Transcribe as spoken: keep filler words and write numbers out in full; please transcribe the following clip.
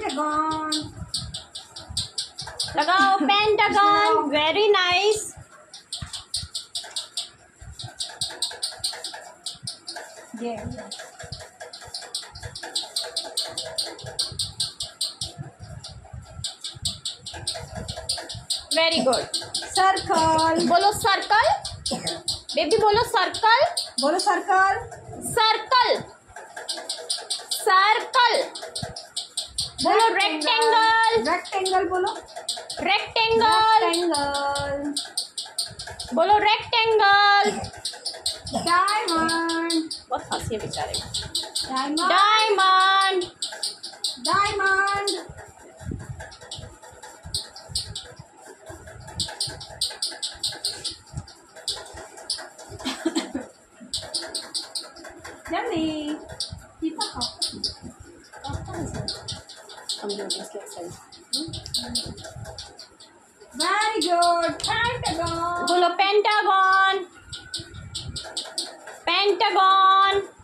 Pentagon. लगाओ pentagon, very nice. ये very good. Circle. बोलो सर्कल, बेबी बोलो सर्कल। बोलो सर्कल। Circle circle. बोलो रेक्टेंगल। रेक्टेंगल बोलो। रेक्टेंगल। रेक्टेंगल। बोलो रेक्टेंगल। डायमंड। बहुत हंसी है बेचारे। डायमंड। डायमंड। डायमंड। जल्दी कितना वेरी गुड। पेंटागन। बोलो पेंटागन। पेंटागन।